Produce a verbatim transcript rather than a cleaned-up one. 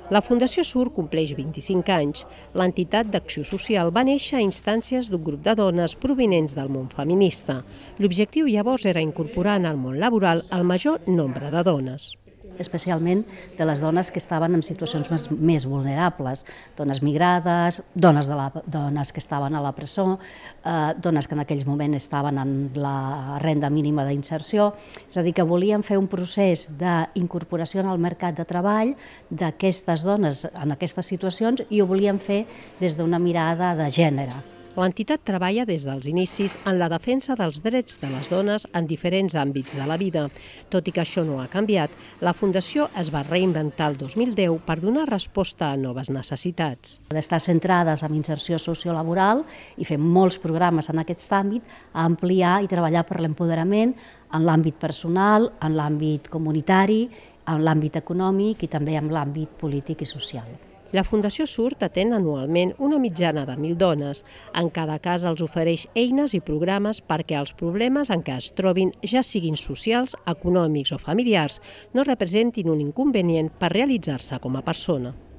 La Fundació Sur compleix vint-i-cinc anys. L'entitat d'acció social va néixer a instàncies d'un grup de dones provinents del món feminista. L'objectiu llavors era incorporar en el món laboral el major nombre de dones. Especialment de les dones que estaven en situacions més, més vulnerables, dones migrades, dones, de la, dones que estaven a la presó, eh, dones que en aquells moments estaven en la renda mínima d'inserció, és a dir, que volíem fer un procés d'incorporació en el mercat de treball d'aquestes dones en aquestes situacions i ho volíem fer des d'una mirada de gènere. L'entitat treballa des dels inicis en la defensa dels drets de les dones en diferents àmbits de la vida. Tot i que això no ha canviat, la Fundació es va reinventar el dos mil deu per donar resposta a noves necessitats. D'estar centrades en inserció sociolaboral i fer molts programes en aquest àmbit, a ampliar i treballar per l'empoderament en l'àmbit personal, en l'àmbit comunitari, en l'àmbit econòmic i també en l'àmbit polític i social. La Fundació Surt atén anualment una mitjana de mil dones. En cada cas els ofereix eines i programes perquè els problemes en què es trobin, ja siguin socials, econòmics o familiars, no representin un inconvenient per realitzar-se com a persona.